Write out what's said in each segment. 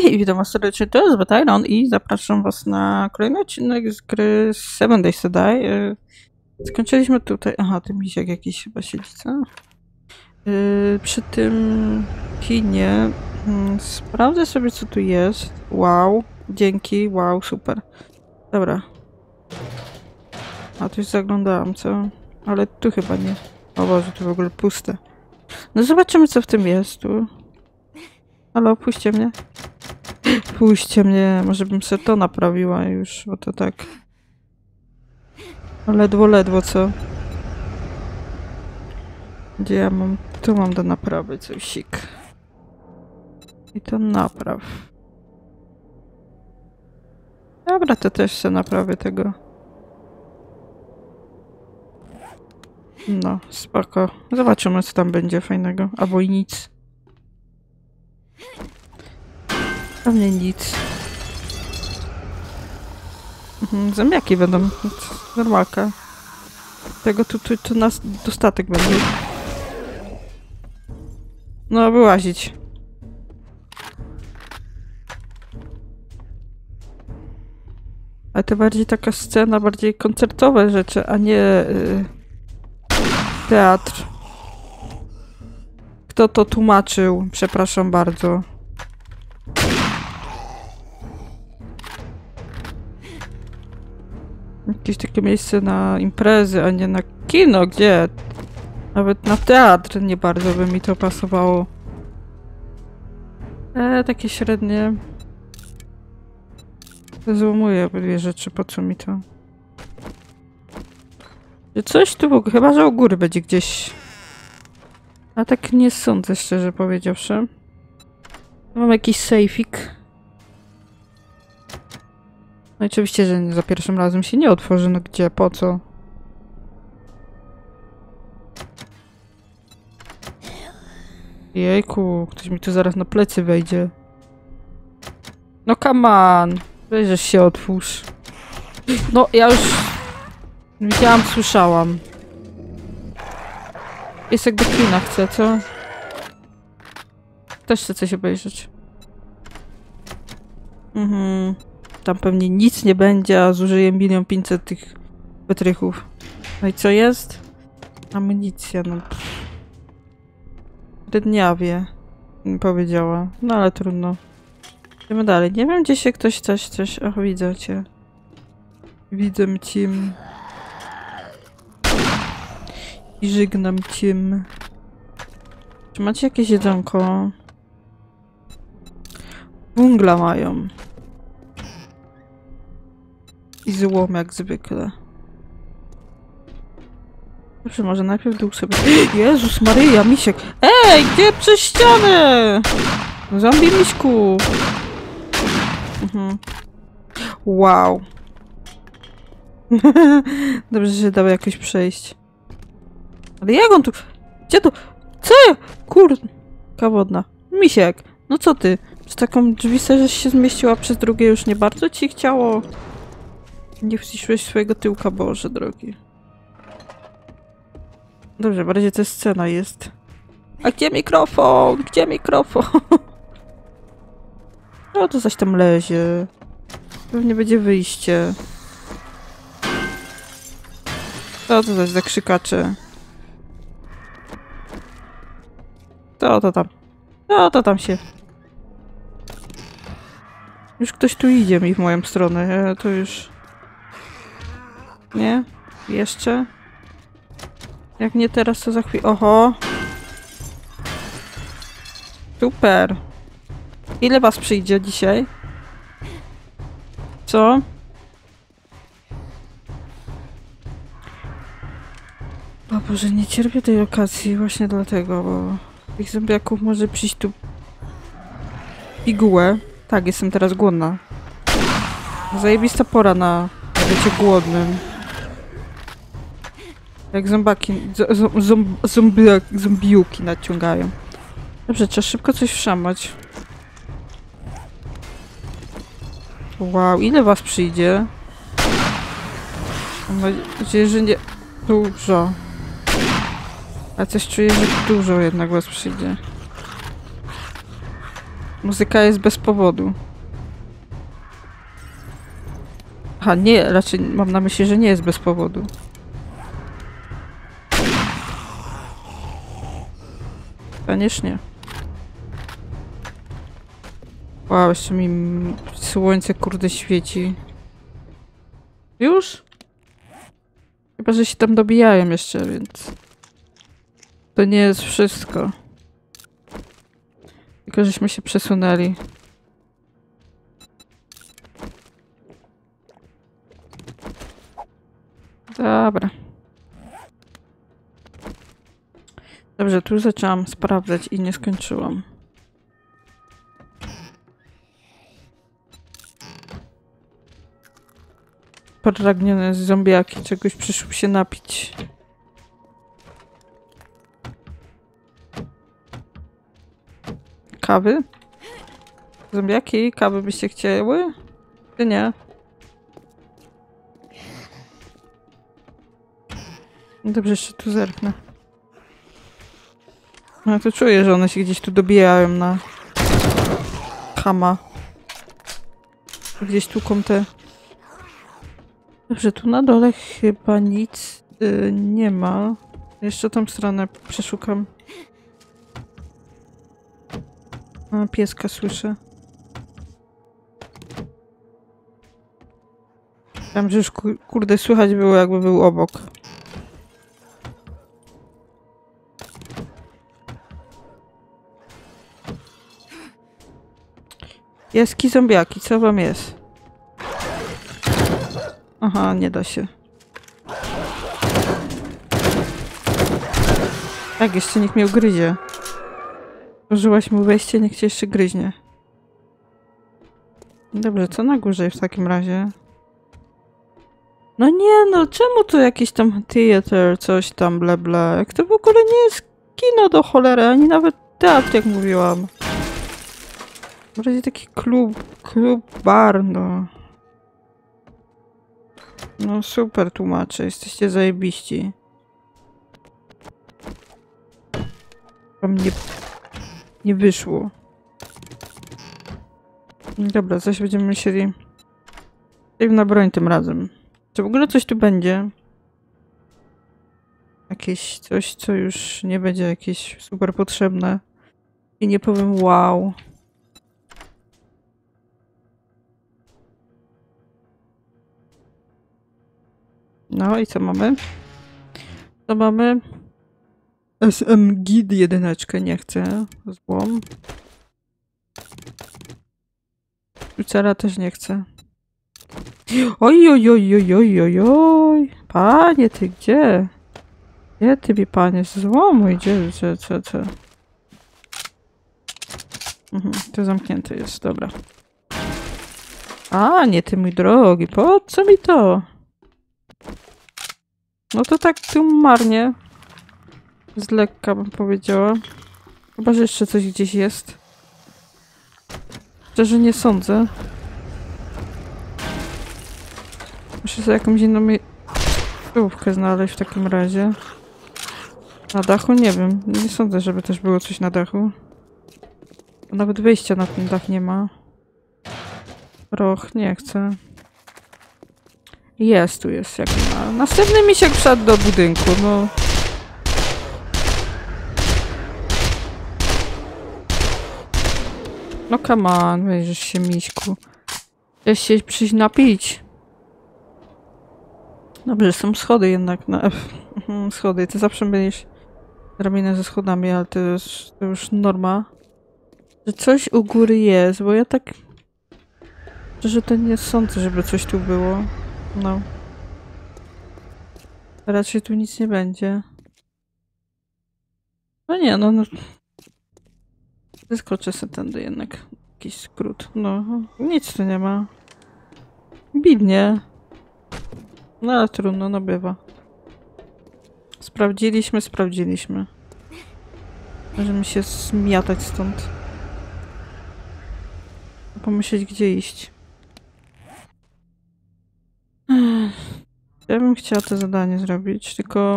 Hej, witam was serdecznie, to jest Batajron i zapraszam was na kolejny odcinek z gry Seven Days to Die. Skończyliśmy tutaj... Aha, ten misiak jakiś chyba siedzi, co? Przy tym kinie sprawdzę sobie, co tu jest. Wow, dzięki, wow, super. Dobra. A tu już zaglądałam, co? Ale tu chyba nie. O Boże, tu w ogóle puste. No zobaczymy, co w tym jest tu. Halo, puśćcie mnie. Puśćcie mnie, może bym sobie to naprawiła już, bo to tak... Ledwo, ledwo, co? Gdzie ja mam... Tu mam do naprawy cosik. I to napraw. Dobra, to też sobie naprawię tego. No, spoko. Zobaczymy, co tam będzie fajnego. Albo i nic. Pewnie nic. Zębiaki będą. Normalka. Tego tu nas dostatek będzie. No, wyłazić. Ale to bardziej taka scena, bardziej koncertowe rzeczy, a nie teatr. Kto to tłumaczył? Przepraszam bardzo. Jakieś takie miejsce na imprezy, a nie na kino, gdzie? Nawet na teatr nie bardzo by mi to pasowało. Takie średnie. Złomuję dwie rzeczy, po co mi to? Coś tu w ogóle, chyba że u góry będzie gdzieś. A tak nie sądzę, szczerze powiedziawszy. Mam jakiś sejfik. No oczywiście, że za pierwszym razem się nie otworzy, no gdzie, po co? Jejku, ktoś mi tu zaraz na plecy wejdzie. No come on, weź się otwórz. No ja już widziałam, słyszałam. Jest jak do kina chce, co? Też chcę coś obejrzeć. Tam pewnie nic nie będzie, a zużyję 1 500 000 tych wytrychów. No i co jest? Amunicja, no. Dniawie, powiedziała. No ale trudno. Idziemy dalej. Nie wiem, gdzie się ktoś coś... Ach, widzę cię. Widzę cię. I żegnam cię. Czy macie jakieś jedzonko? Wungla mają. I złom jak zwykle. Dobrze, może najpierw dół sobie... Jezus Maryja, misiek! Ej, gdzie przez ścianę? Zombie miśku! Wow. Dobrze, że się dało jakoś przejść. Ale jak on tu... Gdzie to? Co? Kurka wodna. Misiek, no co ty? Przez taką drzwisę, żeś się zmieściła, przez drugie już nie bardzo ci chciało? Nie wciszyłeś swojego tyłka, Boże drogi. Dobrze, bardziej to scena jest. A gdzie mikrofon? Gdzie mikrofon? No to zaś tam lezie. Pewnie będzie wyjście. Co to zaś za krzykacze? To tam. To tam się. Już ktoś tu idzie mi w moją stronę. To już... Nie? Jeszcze? Jak nie teraz, to za chwilę. Oho! Super! Ile was przyjdzie dzisiaj? Co? O Boże, nie cierpię tej okazji właśnie dlatego, bo tych zombiaków może przyjść tu pigułę. Tak, jestem teraz głodna. Zajebista pora na bycie głodnym. Jak zombaki, zombiuki nadciągają. Dobrze, trzeba szybko coś wszamać. Wow, ile was przyjdzie? Mam nadzieję, że nie... Dużo. A coś czuję, że dużo jednak was przyjdzie. Muzyka jest bez powodu. Aha, nie, raczej mam na myśli, że nie jest bez powodu. Koniecznie. Wow, jeszcze mi słońce kurde świeci. Już? Chyba, że się tam dobijają jeszcze, więc... To nie jest wszystko. Tylko żeśmy się przesunęli. Dobra. Dobrze, tu zaczęłam sprawdzać i nie skończyłam. Pragnione zombiaki, czegoś przyszło się napić. Kawy? Zombiaki, kawy byście chciały? Czy nie? Dobrze, jeszcze tu zerknę. No to czuję, że one się gdzieś tu dobijają na... Chama. Gdzieś tu te... Dobrze, tu na dole chyba nic nie ma. Jeszcze tą stronę przeszukam. A, pieska słyszę. Tam, że już kurde słychać było, jakby był obok. Pieski, zombiaki, co wam jest? Aha, nie da się. Tak, jeszcze nikt mnie ugryzie. Użyłaś mu wejście, niech cię jeszcze gryźnie. Dobrze, co na górze w takim razie? No nie, no czemu tu jakiś tam theater, coś tam, bla bla. Jak to w ogóle nie jest kino do cholery, ani nawet teatr, jak mówiłam. Bardziej taki klub, bar, no. No super tłumacze, jesteście zajebiści. Wam nie wyszło. Dobra, coś będziemy musieli... Save na broń tym razem. Czy w ogóle coś tu będzie? Jakieś coś, co już nie będzie jakieś super potrzebne. I nie powiem wow. No i co mamy? Co mamy? SMG jedyneczkę nie chcę. Złom. Ucera też nie chcę. Oj, oj, oj, oj, oj, oj, oj. Panie, ty gdzie? Gdzie ty mi, panie, złomu idzie? Co? To zamknięte jest, dobra. A, nie ty, mój drogi, po co mi to? No to tak tu marnie. Z lekka bym powiedziała. Chyba, że jeszcze coś gdzieś jest. Szczerze nie sądzę. Muszę sobie jakąś inną miejscówkę znaleźć w takim razie. Na dachu? Nie wiem. Nie sądzę, żeby też było coś na dachu. Nawet wyjścia na ten dach nie ma. Roch, nie chcę. Jest, tu jest jak ma. Następny misiek wszedł do budynku, no. No come on, wejrzysz się, miśku. Chcesz się przyjść napić? Dobrze, są schody jednak na F. Schody, ty zawsze będziesz drabinę ze schodami, ale to już norma. Że coś u góry jest, bo ja tak... Że to nie sądzę, żeby coś tu było. No. Raczej tu nic nie będzie. No nie, no. Wyskoczę sobie tędy jednak. Jakiś skrót. No, nic tu nie ma. Bidnie. No ale trudno, no bywa. Sprawdziliśmy. Możemy się zmiatać stąd. Pomyśleć, gdzie iść. Ja bym chciała to zadanie zrobić, tylko...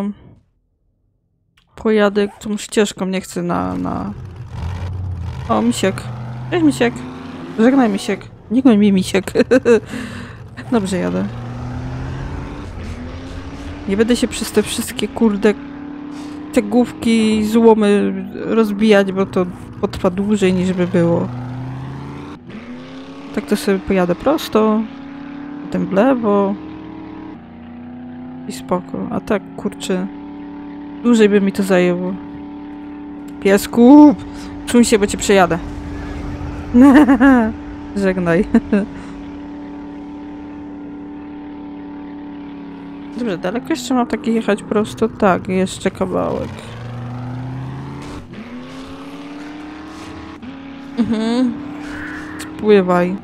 Pojadę tą ścieżką, nie chcę na... O, misiek. Cześć, Misiek. Żegnaj, Misiek. Nie goń mi, Misiek. Dobrze jadę. Nie będę się przez te wszystkie, kurde, te główki, złomy rozbijać, bo to potrwa dłużej niż by było. Tak to sobie pojadę prosto, potem w lewo i spoko. A tak, kurczę, dłużej by mi to zajęło. Piesku! Czuj się, bo cię przejadę. Żegnaj. Dobrze, daleko jeszcze mam taki jechać prosto? Tak, jeszcze kawałek. Spływaj.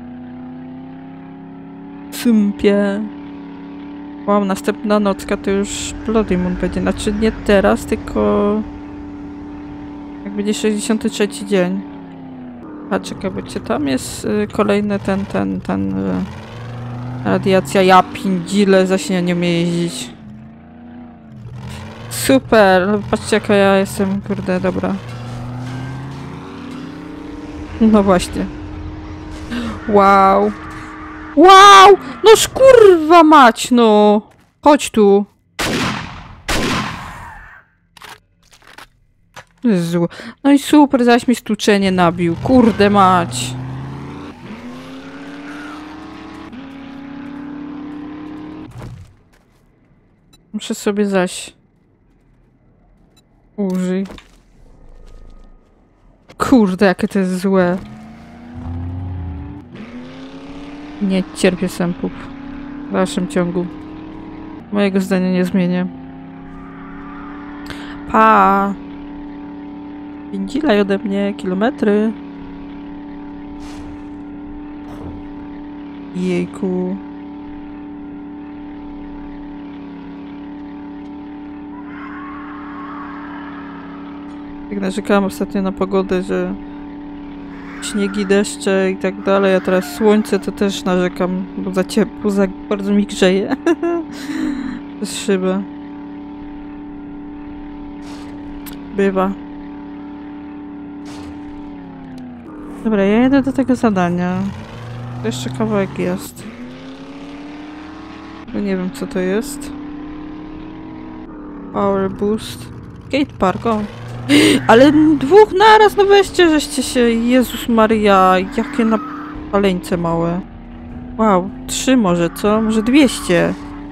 Sympie. Wow, następna nocka to już Bloody Moon będzie. Znaczy nie teraz, tylko... jak będzie 63 dzień. A czekaj, bo tam jest kolejny ten... radiacja. Ja pindźile, zaś nie umiem jeździć. Super! No, patrzcie jaka ja jestem, kurde, dobra. No właśnie. Wow! Wow! No szkurwa mać, no! Chodź tu! Jezu. No i super, zaś mi stłuczenie nabił. Kurde mać! Muszę sobie zaś... użyj. Kurde, jakie to jest złe. Nie cierpię sępów. W dalszym ciągu. Mojego zdania nie zmienię. Pa! Pindźilaj ode mnie kilometry. Jejku. Jak narzekałam ostatnio na pogodę, że śniegi, deszcze i tak dalej, a teraz słońce, to też narzekam, bo za ciepło, za bardzo mi grzeje. Przez szybę. Bywa. Dobra, ja jedę do tego zadania. To jeszcze kawałek jest. No nie wiem, co to jest. Power boost. Gate park, o. Ale dwóch naraz, no weźcie, żeście się... Jezus Maria, jakie napaleńce małe. Wow, 3 może, co? Może 200.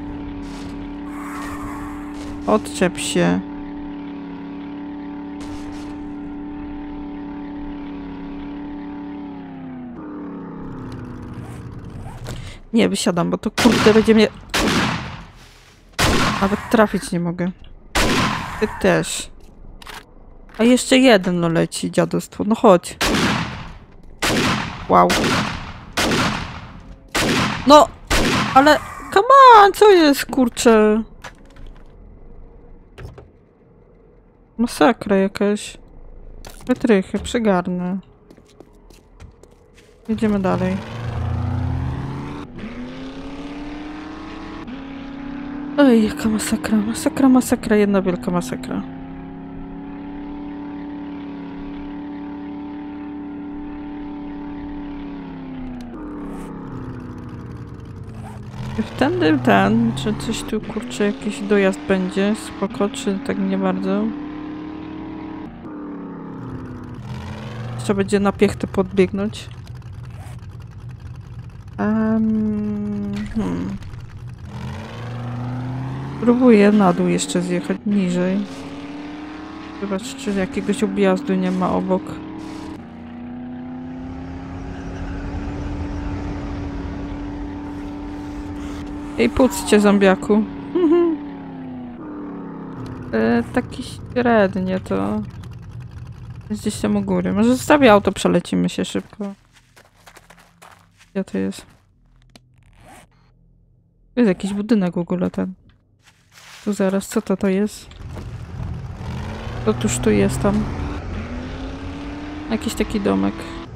Odczep się. Nie, wysiadam, bo to kurde będzie mnie... Nawet trafić nie mogę. Ty też. A jeszcze jeden no leci, dziadostwo. No chodź. Wow. No! Ale... Come on! Co jest, kurczę? Masakra jakaś. Wytrychy, przygarnę. Jedziemy dalej. Oj, jaka masakra. Masakra, masakra. Jedna wielka masakra. Wtedy czy coś tu, kurczę, jakiś dojazd będzie? Spoko, czy tak nie bardzo? Trzeba będzie na piechtę podbiegnąć. Próbuję na dół jeszcze zjechać niżej. Zobacz, czy jakiegoś objazdu nie ma obok. Ej, puccie, zombiaku. Taki średnie to. Jest gdzieś tam u góry. Może zostawię auto, przelecimy się szybko. Gdzie to jest? To jest jakiś budynek w ogóle ten. Tu zaraz, co to jest? Otóż tu jest tam. Jakiś taki domek.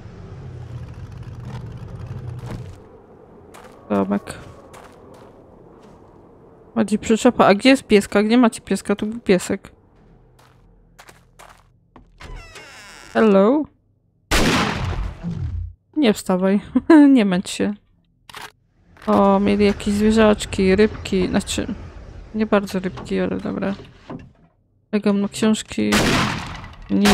Domek. Chodzi przyczepa. A gdzie jest pieska? Gdzie macie pieska? Tu był piesek. Hello? Nie wstawaj. Nie męcz się. O, mieli jakieś zwierzaczki, rybki. Znaczy, nie bardzo rybki, ale dobra. Legam na książki. Nic.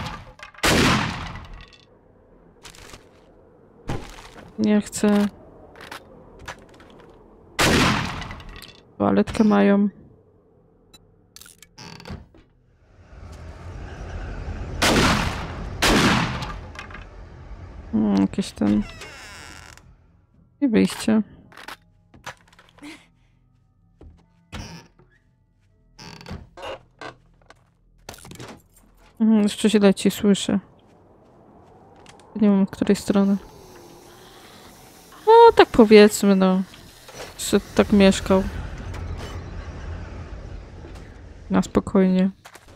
Nie chcę. Toaletkę mają. Jakieś ten... I wyjście. Jeszcze się leci, słyszę. Nie wiem, od której strony. No, tak powiedzmy, no. Że tak mieszkał. Na spokojnie.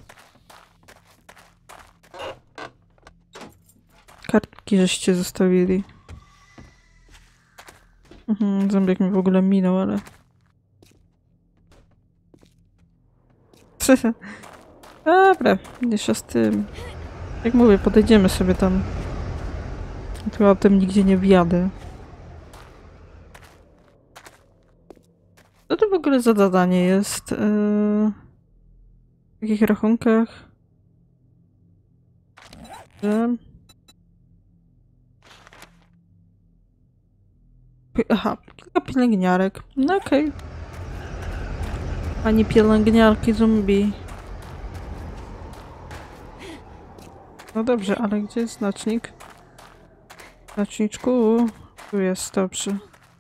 Kartki żeście zostawili. Zombiak mi w ogóle minął, ale... Dobra, mniejsza z tym. Jak mówię, podejdziemy sobie tam. Tu autem nigdzie nie wjadę. Co to w ogóle za zadanie jest? W jakich rachunkach? Aha, kilka pielęgniarek. No okej. Pani pielęgniarki zombie. No dobrze, ale gdzie jest znacznik? Znaczniczku. Tu jest, dobrze.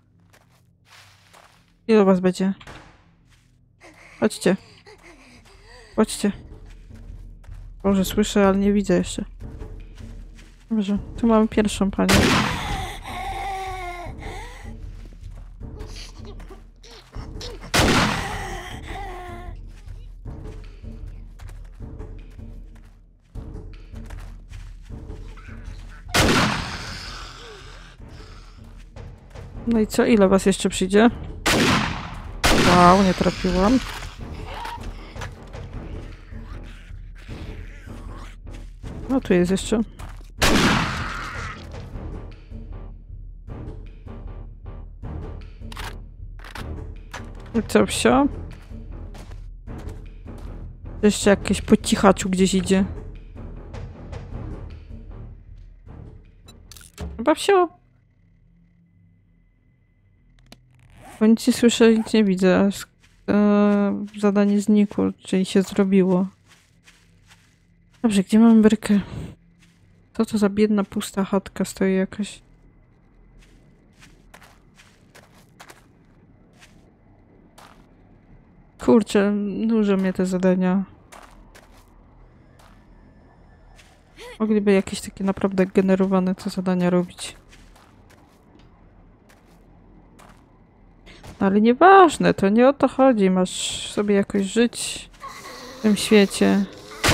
Ile was będzie? Chodźcie. Chodźcie. Boże, słyszę, ale nie widzę jeszcze. Dobrze, tu mamy pierwszą panią. No i co? Ile was jeszcze przyjdzie? Wow, nie trafiłam. No tu jest jeszcze. I co, wsio? Jeszcze jakieś po cichaczu gdzieś idzie. Chyba wsio. Bo nic nie słyszę, nic nie widzę. Zadanie znikło, czyli się zrobiło. Dobrze, gdzie mamy brykę? Co to za biedna, pusta chatka stoi jakaś? Kurczę, dużo mnie te zadania. Mogliby jakieś takie naprawdę generowane te zadania robić. Ale nieważne, to nie o to chodzi. Masz sobie jakoś żyć w tym świecie.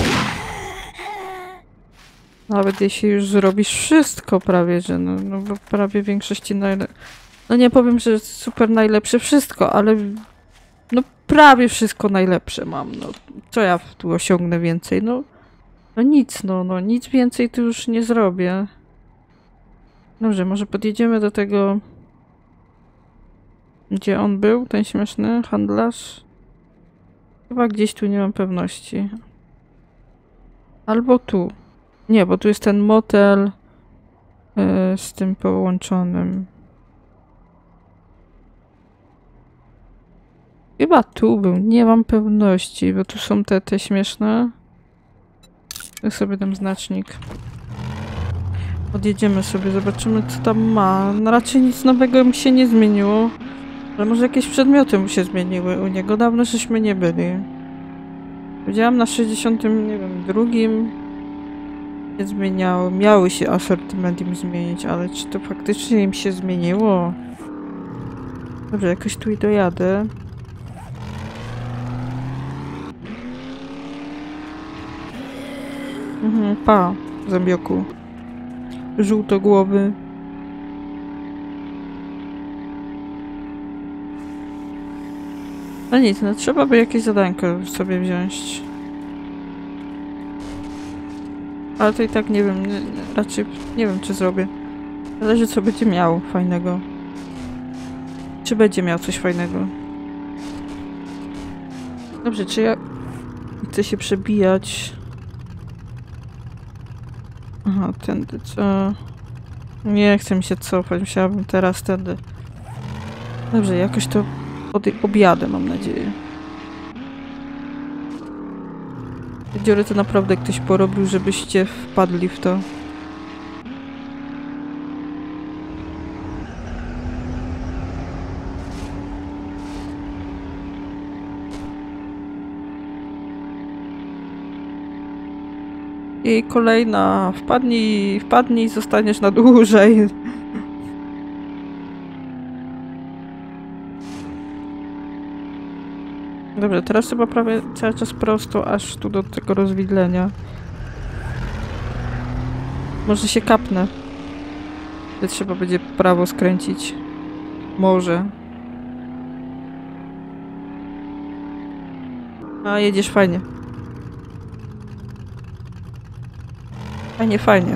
Nawet jeśli już zrobisz wszystko prawie, że no bo prawie w większości no nie powiem, że super najlepsze wszystko, ale no prawie wszystko najlepsze mam. No co ja tu osiągnę więcej? No nic, no nic więcej tu już nie zrobię. Dobrze, może podjedziemy do tego... Gdzie on był, ten śmieszny handlarz? Chyba gdzieś tu, nie mam pewności. Albo tu. Nie, bo tu jest ten motel z tym połączonym. Chyba tu był, nie mam pewności, bo tu są te śmieszne. Ja sobie dam znacznik. Odjedziemy sobie, zobaczymy co tam ma. No raczej nic nowego mi się nie zmieniło. Ale może jakieś przedmioty mu się zmieniły u niego. Dawno żeśmy nie byli. Widziałam na 60, nie wiem, drugim się zmieniało. Miały się asortyment im zmienić, ale czy to faktycznie im się zmieniło? Dobrze, jakoś tu i dojadę. Pa, zębioku. Żółtogłowy. No nic, no trzeba by jakieś zadanko sobie wziąć. Ale to i tak nie wiem, raczej nie wiem czy zrobię. Zależy, co będzie miał fajnego. Czy będzie miał coś fajnego. Dobrze, czy ja chcę się przebijać? Aha, tędy, co? Nie chcę mi się cofać, musiałabym teraz tędy. Dobrze, jakoś to objadę, mam nadzieję. Te dziury to naprawdę ktoś porobił, żebyście wpadli w to. I kolejna. Wpadnij, zostaniesz na dłużej. Dobrze, teraz chyba prawie cały czas prosto, aż tu do tego rozwidlenia. Może się kapnę. To trzeba będzie prawo skręcić. Może. A, jedziesz fajnie. Fajnie, fajnie.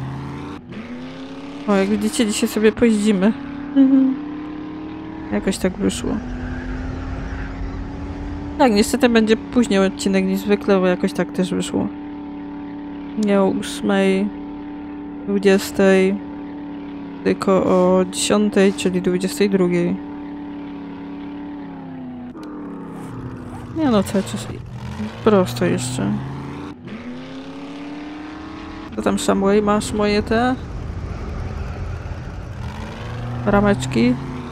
O, jak widzicie, dzisiaj sobie pojeździmy. Jakoś tak wyszło. Tak, niestety będzie później odcinek niż zwykle, bo jakoś tak też wyszło. Nie o 8:00, 20:00, tylko o 10:00, czyli 22:00. Nie no, cały czas prosto jeszcze. Co tam, Shamway, masz moje te rameczki?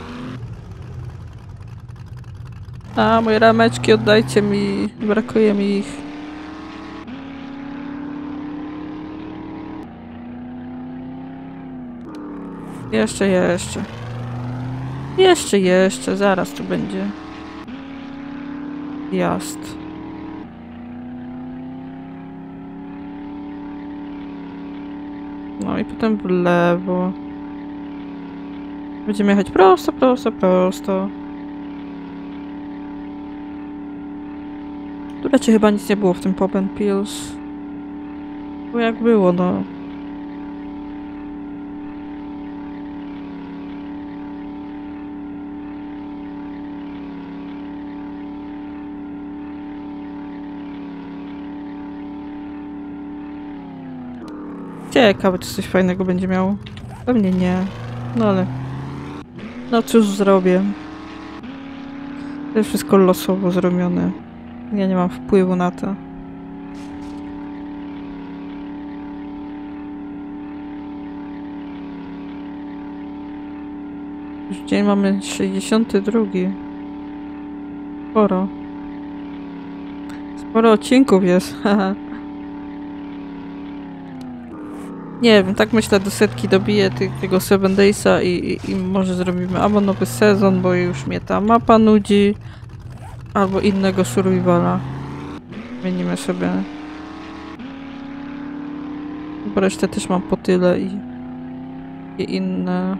A, moje rameczki oddajcie mi, brakuje mi ich. Jeszcze, zaraz tu będzie. Jazd. No i potem w lewo. Będziemy jechać prosto. Tu raczej chyba nic nie było w tym Pop and Pills. Bo jak było, no. Ciekawe, czy coś fajnego będzie miało. Pewnie nie. No ale... No cóż zrobię. To jest wszystko losowo zrobione. Ja nie mam wpływu na to. Już dzień mamy 62. Sporo. Sporo odcinków jest, haha. Nie wiem, tak myślę, do 100 dobiję tego 7 Daysa i może zrobimy albo nowy sezon, bo już mnie ta mapa nudzi, albo innego survivala. Zmienimy sobie. Bo resztę też mam po tyle i inne.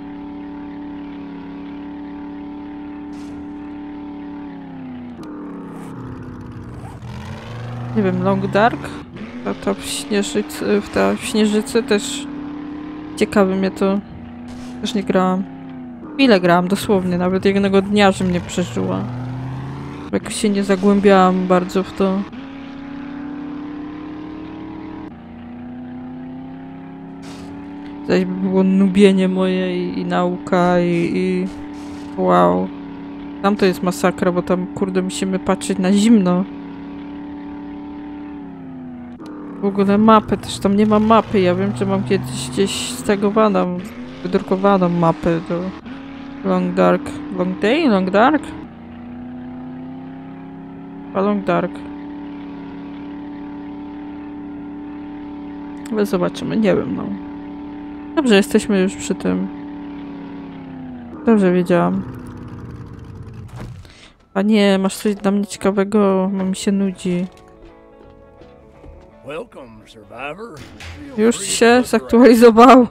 Nie wiem, Long Dark? Ta w Śnieżycy też ciekawy mnie to. Też nie grałam. Ile grałam dosłownie, nawet jednego dnia, że mnie przeżyła. Jakoś się nie zagłębiałam bardzo w to. Zaś by było nubienie moje i nauka i... Wow. Tam to jest masakra, bo tam kurde musimy patrzeć na zimno. W ogóle mapy, też tam nie ma mapy. Ja wiem, że mam kiedyś gdzieś stegowaną, wydrukowaną mapę do Long Dark. Long Day? Long Dark? A Long Dark. Ale zobaczymy, nie wiem, no. Dobrze, jesteśmy już przy tym. Dobrze wiedziałam. A nie, masz coś dla mnie ciekawego, bo mi się nudzi. Już się zaktualizował.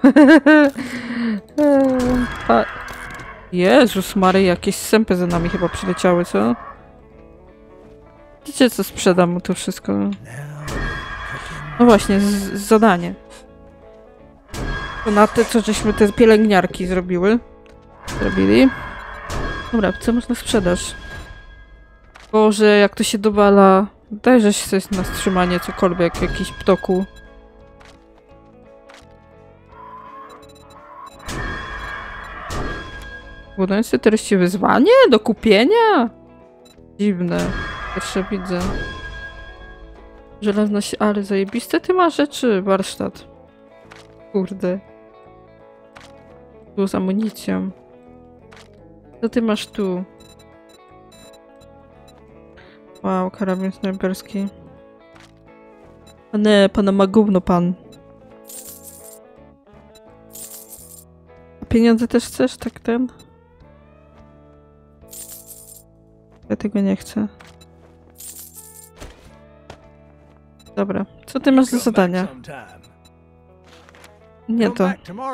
Jezus Mary, jakieś sępy za nami chyba przyleciały, co? Wiecie, co sprzedam mu to wszystko? No właśnie, zadanie. To na te, co żeśmy te pielęgniarki zrobili. Dobra, co masz na sprzedaż? Boże, jak to się dowala. Dajże coś na wstrzymanie, cokolwiek, jakiś ptoku. Budujący treści wyzwanie? Do kupienia? Dziwne. Pierwsze widzę. Żelazna się, ale zajebiste ty masz rzeczy, warsztat. Kurde. Tu z amunicją. Co ty masz tu? Wow, karabin snajperski. Nie, pana ma gówno pan. A pieniądze też chcesz, tak ten? Ja tego nie chcę. Dobra, co ty masz za zadania? Nie to.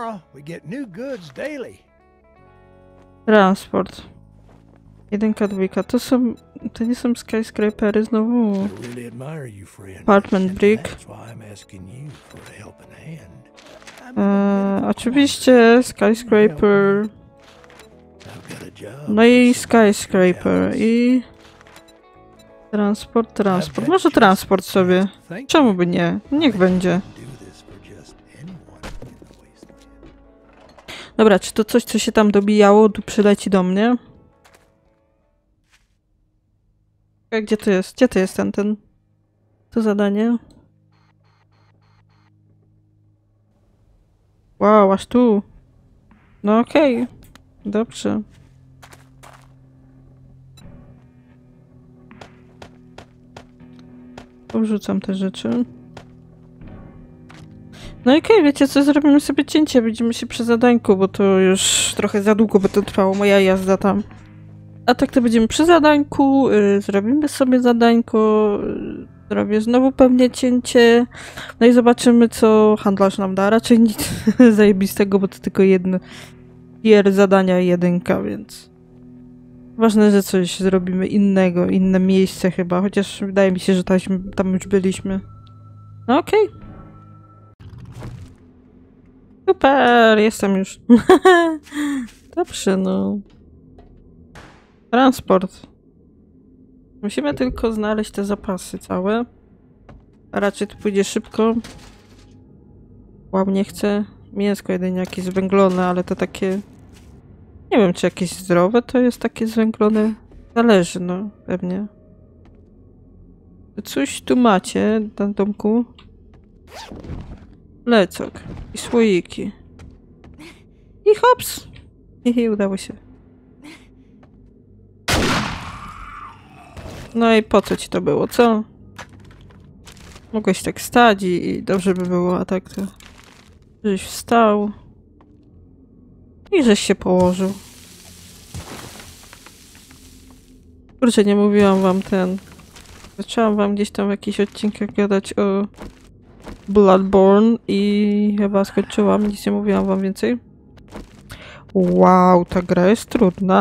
Transport. Jedynka, dwójka. To nie są skyscrapery znowu. Apartment brick. Oczywiście skyscraper. No i skyscraper i... Transport. Może transport sobie. Czemu by nie? Niech będzie. Dobra, czy to coś, co się tam dobijało, tu przyleci do mnie? Gdzie to jest? Gdzie to jest ten? To zadanie? Wow, aż tu. No okej. Dobrze. Porzucam te rzeczy. No i okej, wiecie co, zrobimy sobie cięcie, widzimy się przy zadańku, bo to już trochę za długo by to trwało, moja jazda tam. A tak to będziemy przy zadańku, zrobimy sobie zadańko, zrobię znowu pewnie cięcie, no i zobaczymy co handlarz nam da, raczej nic zajebistego, bo to tylko jedno zadania jedynka, więc... Ważne, że coś zrobimy innego, inne miejsce chyba, chociaż wydaje mi się, że tam już byliśmy. No okej. Super, jestem już. Dobrze, no. Transport. Musimy tylko znaleźć te zapasy całe. A raczej to pójdzie szybko. Łam nie chcę. Mięsko jedynie jakieś zwęglone, ale to takie... Nie wiem, czy jakieś zdrowe to jest takie zwęglone. Zależy, no, pewnie. Coś tu macie na domku. Plecak. I słoiki. I hops! I udało się. No i po co ci to było, co? Mogłeś tak stać i dobrze by było, a tak to... Żeś wstał. I żeś się położył. Kurczę, nie mówiłam wam Zaczęłam wam gdzieś tam w jakichś odcinkach gadać o Bloodborne i chyba skończyłam, nic nie mówiłam wam więcej. Wow, ta gra jest trudna.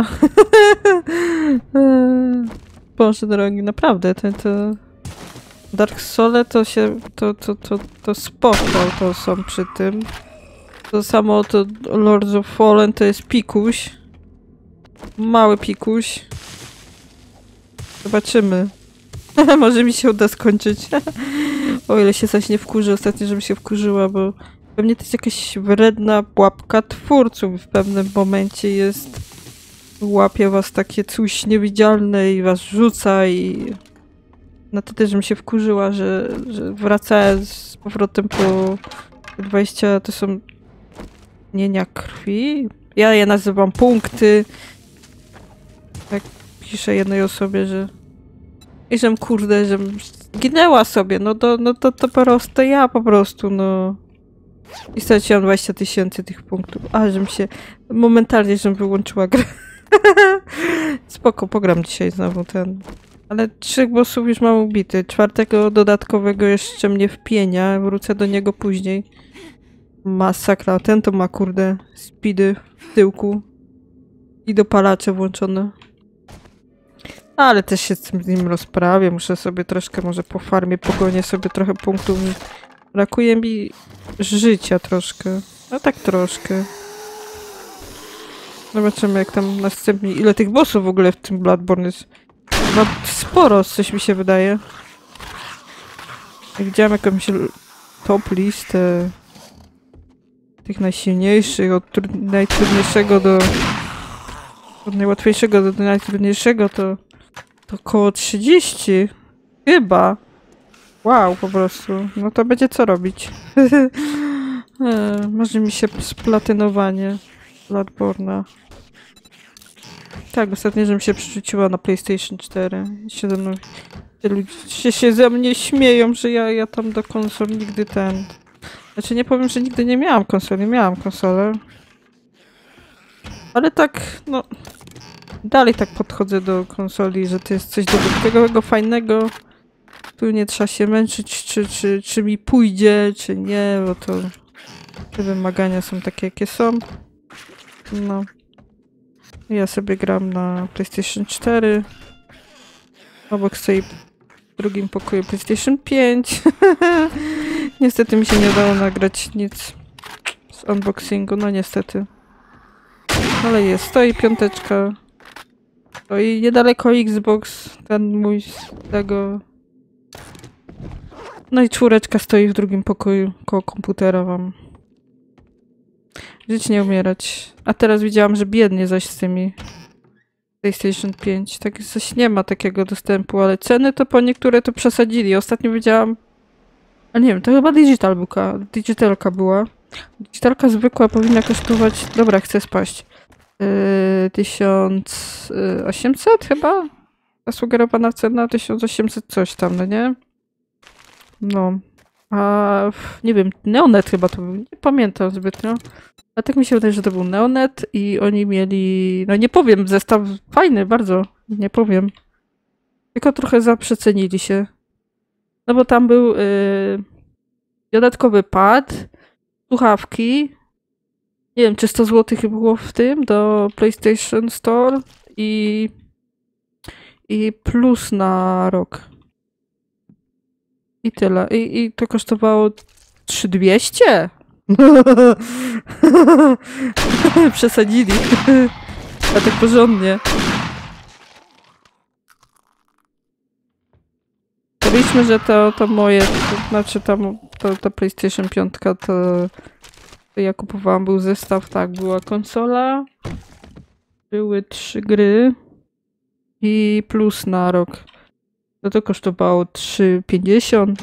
Boże drogi, naprawdę, to Dark Soule to się, to spoko to są przy tym. To samo to Lords of Fallen to jest pikuś. Mały pikuś. Zobaczymy. Może mi się uda skończyć. O ile się coś nie wkurzy ostatnio, żebym się wkurzyła, bo pewnie to jest jakaś wredna pułapka twórców. W pewnym momencie jest... Łapie was takie coś niewidzialne i was rzuca i... Na to też bym się wkurzyła, że wracając z powrotem po 20 to są... Nienia krwi? Ja je nazywam punkty. Tak piszę jednej osobie, że... I żem kurde, żem zginęła sobie, no to po prostu ja po prostu, no. I straciłam 20 000 tych punktów. A, żem się... Momentalnie żem wyłączyła grę. Spoko, pogram dzisiaj znowu ten. Ale 3 bossów już mam ubity. 4 dodatkowego jeszcze mnie wpienia. Wrócę do niego później. Masakra. Ten to ma kurde speedy w tyłku. I dopalacze włączone. Ale też się z nim rozprawię. Muszę sobie troszkę, może po farmie pogonię sobie trochę punktów. Brakuje mi życia troszkę. No tak troszkę. Zobaczymy jak tam następnie... Ile tych bossów w ogóle w tym Bloodborne jest. Chyba sporo, coś mi się wydaje. Jak widziałam jakąś top listę tych najsilniejszych, od najtrudniejszego do... Od najłatwiejszego do najtrudniejszego to około 30. Chyba. Wow, po prostu. No to będzie co robić. Marzy mi się splatynowanie Bloodborne'a. Tak, ostatnio, żebym się przerzuciła na PlayStation 4. Się ze mną... Ludzie się ze mnie śmieją, że ja tam do konsol nigdy ten... Znaczy nie powiem, że nigdy nie miałam konsoli. Miałam konsolę. Ale tak, no... Dalej tak podchodzę do konsoli, że to jest coś dobrego, fajnego. Tu nie trzeba się męczyć, czy mi pójdzie, czy nie, bo to... Te wymagania są takie, jakie są. No. Ja sobie gram na PlayStation 4. Obok stoi w drugim pokoju PlayStation 5. Niestety mi się nie udało nagrać nic z unboxingu, no niestety. Ale jest, stoi piąteczka. Stoi niedaleko Xbox, ten mój z tego. No i czwóreczka stoi w drugim pokoju, koło komputera wam. Żyć nie umierać. A teraz widziałam, że biednie zaś z tymi PlayStation 5. Tak zaś nie ma takiego dostępu, ale ceny to po niektóre to przesadzili. Ostatnio widziałam... A nie wiem, to chyba digitalka była. Digitalka zwykła powinna kosztować... Dobra, chcę spaść. 1800 chyba? Zasugerowana cena 1800 coś tam, no nie? No. A nie wiem, Neonet chyba to był. Nie pamiętam zbytnio. A tak mi się wydaje, że to był Neonet i oni mieli... No nie powiem, zestaw fajny, bardzo. Nie powiem. Tylko trochę zaprzecenili się. No bo tam był dodatkowy pad, słuchawki. Nie wiem, czy 100 zł było w tym do PlayStation Store i plus na rok. I tyle. I to kosztowało 3200? Przesadzili. A tak porządnie. Powiedzieliśmy, że to moje, to znaczy ta PlayStation 5 to ja kupowałam, był zestaw, tak, była konsola, były 3 gry i plus na rok. No to kosztowało 350,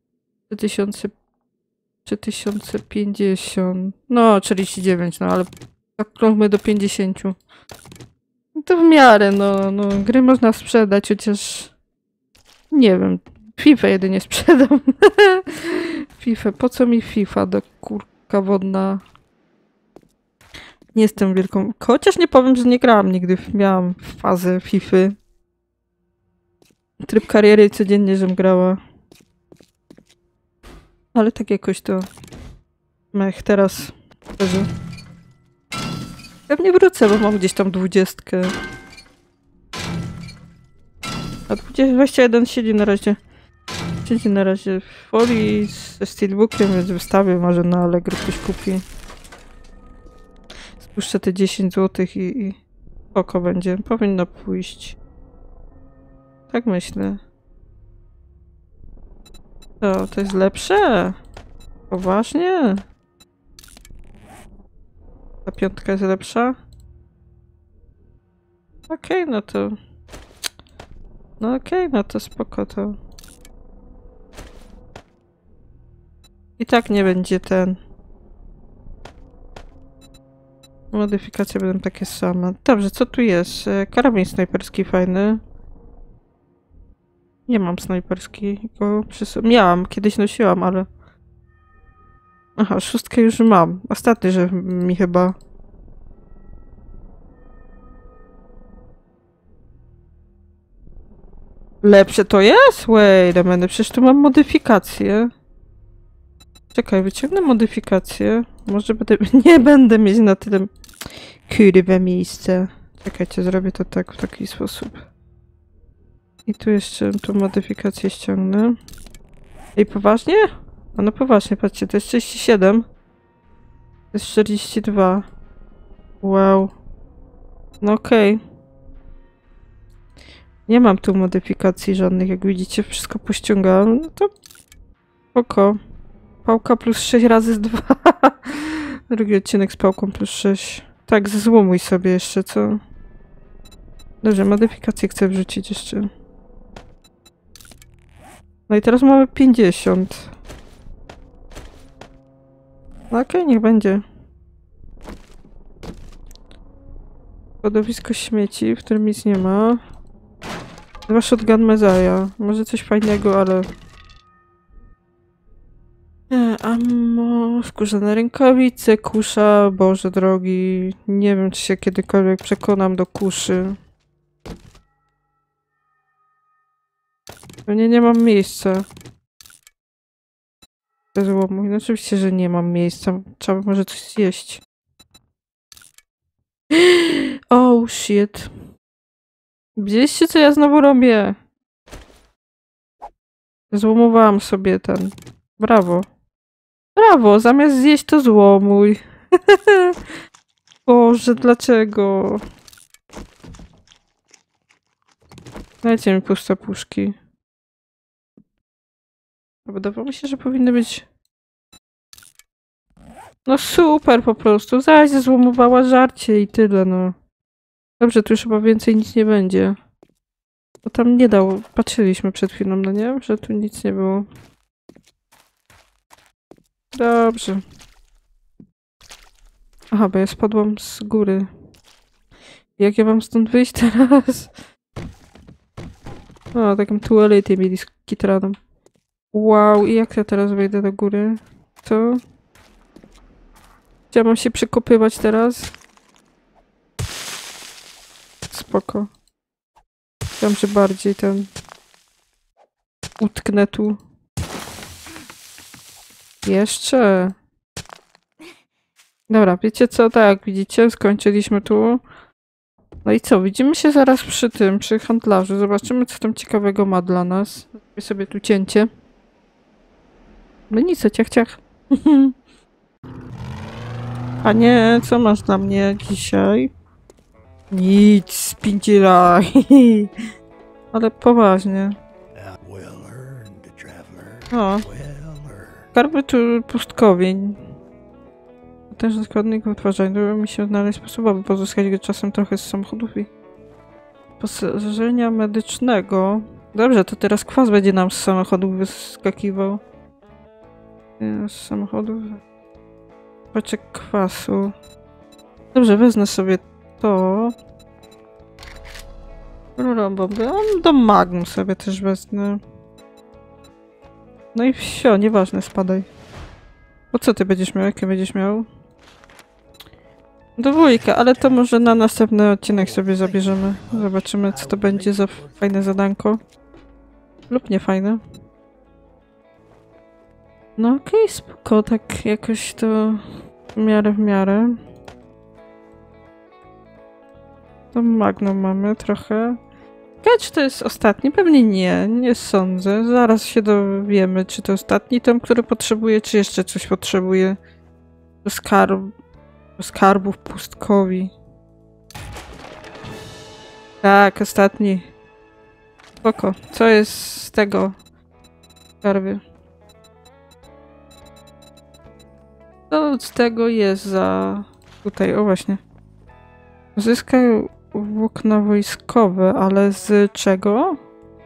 3050, no 49, no ale tak krągmy do 50. No to w miarę, no gry można sprzedać, chociaż nie wiem, FIFA jedynie sprzedam. FIFA, po co mi FIFA do kurka wodna? Nie jestem wielką... Chociaż nie powiem, że nie grałam nigdy. Miałam fazę FIFA. Tryb kariery codziennie, żem grała. Ale tak jakoś to... Mech, teraz... Szczerze. Pewnie wrócę, bo mam gdzieś tam 20. A 21 siedzi na razie. Siedzi na razie w folii ze steelbookiem, więc wystawię, może na Allegro ktoś kupi. Spuszczę te 10 zł i oko będzie. Powinno pójść. Tak myślę. To jest lepsze? Poważnie? Ta piątka jest lepsza? Okej, no to... No okej, no to spoko to. I tak nie będzie ten... Modyfikacje będą takie same. Dobrze, co tu jest? Karabin snajperski fajny. Nie mam snajperskiego. Miałam, kiedyś nosiłam, ale... Aha, 6 już mam. Ostatni, że mi chyba... Lepsze to jest? Wait a minute, przecież tu mam modyfikację. Czekaj, wyciągnę modyfikację. Może będę... Nie będę mieć na tyle... Kurwa miejsce. Czekajcie, zrobię to tak, w taki sposób. I tu jeszcze tą modyfikację ściągnę. Ej, poważnie? A no poważnie, patrzcie, to jest 37. jest 42. Wow. No okej. Nie mam tu modyfikacji żadnych, jak widzicie, wszystko pościągałam. No to spoko. Pałka plus 6 razy z 2. Drugi odcinek z pałką plus 6. Tak, złomuj sobie jeszcze, co? Dobrze, modyfikację chcę wrzucić jeszcze. No i teraz mamy 50. No okej, niech będzie. Składowisko śmieci, w którym nic nie ma. Chyba shotgun Messiah. Może coś fajnego, ale... Ammo, skórzane rękawice, kusza, Boże drogi. Nie wiem, czy się kiedykolwiek przekonam do kuszy. Pewnie nie mam miejsca. Bez łomu. No oczywiście, że nie mam miejsca. Trzeba może coś zjeść. Oh shit. Widzieliście, co ja znowu robię? Złomowałam sobie ten. Brawo. Brawo, zamiast zjeść to złomuj. Boże, dlaczego? Dajcie mi puste puszki. Wydawało mi się, że powinny być... No super po prostu. Zaś złomowała żarcie i tyle, no. Dobrze, tu już chyba więcej nic nie będzie. Bo tam nie dało. Patrzyliśmy przed chwilą, no nie? Że tu nic nie było. Dobrze. Aha, bo ja spadłam z góry. Jak ja mam stąd wyjść teraz? O, taką tualetę mieli z kitraną. Wow, i jak ja teraz wejdę do góry? Co? Gdzie mam się przekopywać teraz? Spoko. Chciałam, że bardziej ten... Utknę tu. Jeszcze. Dobra, wiecie co? Tak, widzicie? Skończyliśmy tu. No i co? Widzimy się zaraz przy tym, przy handlarzu. Zobaczymy, co tam ciekawego ma dla nas. Zrobię sobie tu cięcie. No nic, ciach, ciach. A nie, co masz dla mnie dzisiaj? Nic, spindziraj. Ale poważnie. O. Skarby tu pustkowień. Potężny składnik wytwarzania. Mi się znaleźć sposób, aby pozyskać go czasem trochę z samochodów i wyposażenia medycznego. Dobrze, to teraz kwas będzie nam z samochodów wyskakiwał. Z samochodów. Paczek kwasu. Dobrze, wezmę sobie to. Do Magnum sobie też wezmę. No i wsio, nieważne, spadaj. Po co ty będziesz miał? Jakie będziesz miał? Dwójkę, ale to może na następny odcinek sobie zabierzemy. Zobaczymy, co to będzie za fajne zadanko. Lub nie fajne. No okej, spoko, tak jakoś to w miarę. To Magnum mamy trochę. Czy to jest ostatni? Pewnie nie sądzę. Zaraz się dowiemy, czy to ostatni tom, który potrzebuje, czy jeszcze coś potrzebuje. Do skarbów pustkowi. Tak, ostatni. Spoko. Co jest z tego skarby? Co z tego jest za... Tutaj, o właśnie. Uzyskaj włókna wojskowe, ale z czego?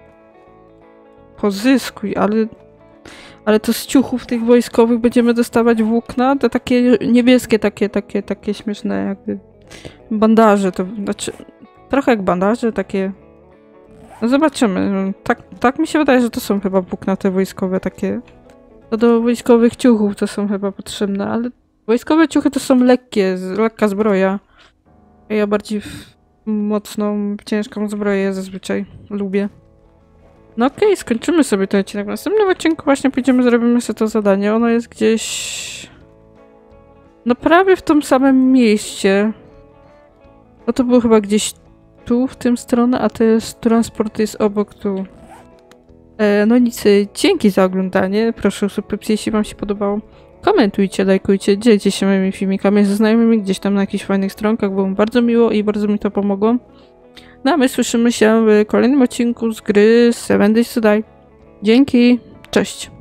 Pozyskuj, ale to z ciuchów tych wojskowych będziemy dostawać włókna? To takie niebieskie, takie śmieszne jakby bandaże, to znaczy trochę jak bandaże, takie... No zobaczymy. Tak mi się wydaje, że to są chyba włókna te wojskowe takie. To do wojskowych ciuchów to są chyba potrzebne, ale wojskowe ciuchy to są lekka zbroja. Ja bardziej mocną, ciężką zbroję zazwyczaj lubię. No okej, skończymy sobie ten odcinek. W następnym odcinku właśnie pójdziemy, zrobimy sobie to zadanie. Ono jest gdzieś... No prawie w tym samym mieście. No to było chyba gdzieś tu, w tym stronę, a transport jest obok tu. No nic, dzięki za oglądanie. Proszę o subskrypcję, jeśli wam się podobało. Komentujcie, lajkujcie, dzielcie się moimi filmikami ze znajomymi gdzieś tam na jakichś fajnych stronkach, było mi bardzo miło i bardzo mi to pomogło. No a my słyszymy się w kolejnym odcinku z gry 7 Days to Die. Dzięki, cześć!